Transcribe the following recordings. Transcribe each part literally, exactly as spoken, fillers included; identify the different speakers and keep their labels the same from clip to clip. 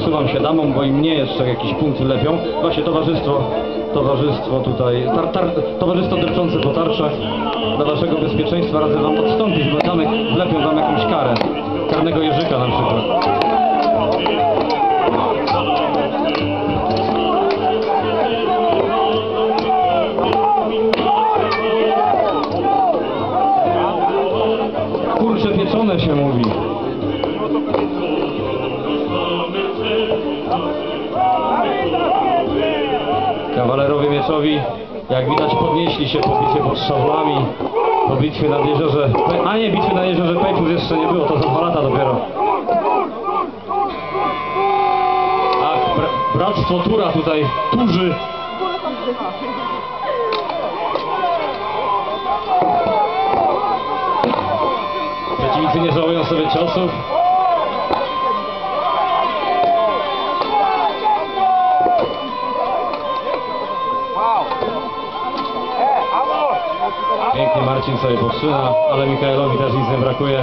Speaker 1: przesuwam się damom, bo i mnie jeszcze jakiś punkt lepią. Właśnie towarzystwo, towarzystwo tutaj, tar, tar, towarzystwo depczące po tarczach. Dla waszego bezpieczeństwa radzę wam odstąpić, bo damy wlepią wam jakąś karę. Karnego jeżyka na przykład. Kurcze pieczone się mówi. Kawalerowie mieczowi, jak widać, podnieśli się po bitwie pod Szawlami, po bitwie nad jeziorze... A nie, bitwy na jeziorze Pejpus jeszcze nie było, to za dwa lata dopiero. Ach, bra bractwo Tura tutaj tuży. Przeciwnicy nie żałują sobie ciosów. Pięknie Marcin sobie potrzyma, ale Michaelowi też nic nie brakuje.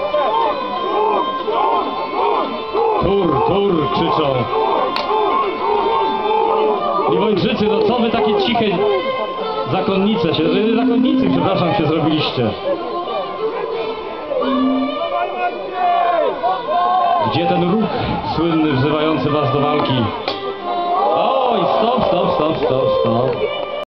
Speaker 1: Tur, tur krzyczą. Liwończycy, no co wy takie ciche zakonnice się, zakonnicy, przepraszam, się zrobiliście. Gdzie ten ruch słynny wzywający was do walki? Oj, stop, stop, stop, stop, stop.